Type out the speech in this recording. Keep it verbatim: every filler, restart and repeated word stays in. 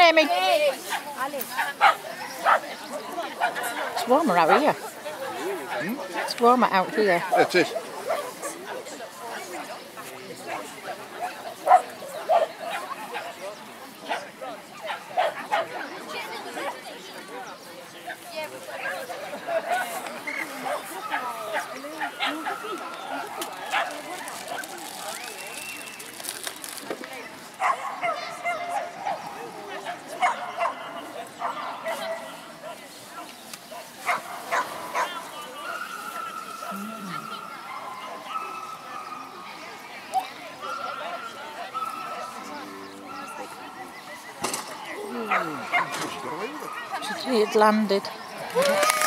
Amy. It's warmer out here. It's warmer out here. It is. It landed.